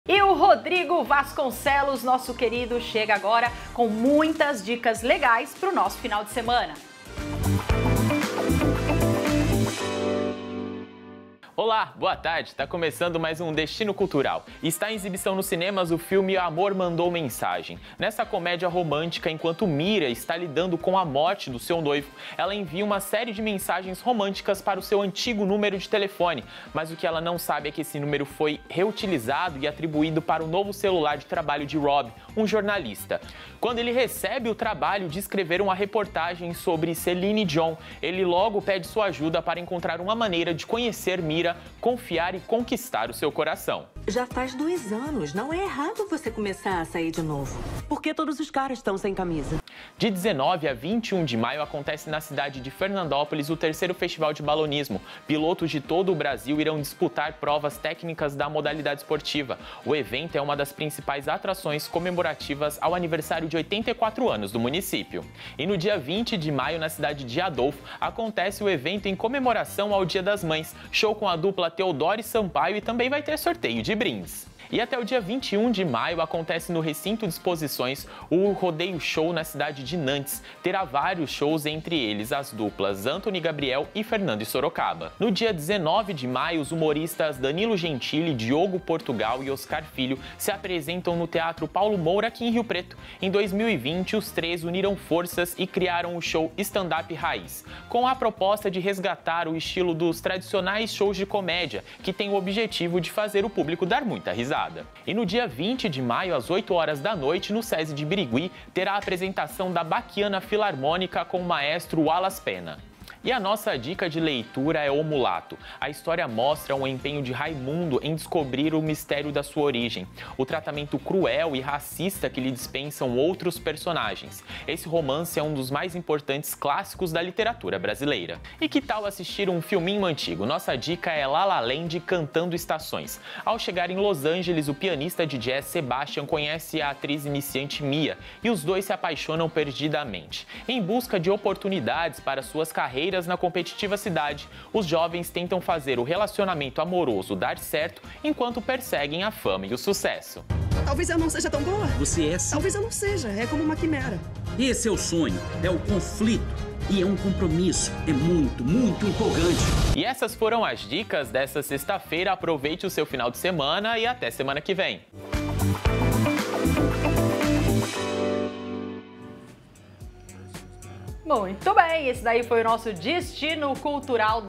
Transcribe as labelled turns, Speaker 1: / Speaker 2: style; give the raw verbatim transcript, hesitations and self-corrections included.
Speaker 1: E o Rodrigo Vasconcelos, nosso querido, chega agora com muitas dicas legais para o nosso final de semana.
Speaker 2: Olá, boa tarde. Está começando mais um Destino Cultural. Está em exibição nos cinemas o filme Amor Mandou Mensagem. Nessa comédia romântica, enquanto Mira está lidando com a morte do seu noivo, ela envia uma série de mensagens românticas para o seu antigo número de telefone. Mas o que ela não sabe é que esse número foi reutilizado e atribuído para o novo celular de trabalho de Rob, um jornalista. Quando ele recebe o trabalho de escrever uma reportagem sobre Celine Dion, ele logo pede sua ajuda para encontrar uma maneira de conhecer Mira, confiar e conquistar o seu coração.
Speaker 3: Já faz dois anos, não é errado você começar a sair de novo. Porque todos os caras estão sem camisa.
Speaker 2: De dezenove a vinte e um de maio acontece na cidade de Fernandópolis o terceiro festival de balonismo. Pilotos de todo o Brasil irão disputar provas técnicas da modalidade esportiva. O evento é uma das principais atrações comemorativas ao aniversário de oitenta e quatro anos do município. E no dia vinte de maio, na cidade de Adolfo, acontece o evento em comemoração ao Dia das Mães. Show com a dupla Teodoro e Sampaio e também vai ter sorteio de brindes. E até o dia vinte e um de maio acontece no Recinto de Exposições o Rodeio Show na cidade de Nantes. Terá vários shows, entre eles as duplas Antony Gabriel e Fernando e Sorocaba. No dia dezenove de maio, os humoristas Danilo Gentili, Diogo Portugal e Oscar Filho se apresentam no Teatro Paulo Moura, aqui em Rio Preto. Em dois mil e vinte, os três uniram forças e criaram o show Stand-Up Raiz, com a proposta de resgatar o estilo dos tradicionais shows de comédia, que tem o objetivo de fazer o público dar muita risada. E no dia vinte de maio, às oito horas da noite, no SESI de Birigui, terá a apresentação da Baquiana Filarmônica com o maestro Wallace Pena. E a nossa dica de leitura é O Mulato. A história mostra o empenho de Raimundo em descobrir o mistério da sua origem, o tratamento cruel e racista que lhe dispensam outros personagens. Esse romance é um dos mais importantes clássicos da literatura brasileira. E que tal assistir um filminho antigo? Nossa dica é La La Land Cantando Estações. Ao chegar em Los Angeles, o pianista de jazz Sebastian conhece a atriz iniciante Mia e os dois se apaixonam perdidamente. Em busca de oportunidades para suas carreiras na competitiva cidade, os jovens tentam fazer o relacionamento amoroso dar certo enquanto perseguem a fama e o sucesso.
Speaker 4: Talvez eu não seja tão boa.
Speaker 5: Você é sim.
Speaker 4: Talvez eu não seja, é como uma quimera.
Speaker 5: Esse é o sonho, é o conflito e é um compromisso. É muito, muito empolgante.
Speaker 2: E essas foram as dicas dessa sexta-feira. Aproveite o seu final de semana e até semana que vem.
Speaker 1: Muito bem, esse daí foi o nosso Destino Cultural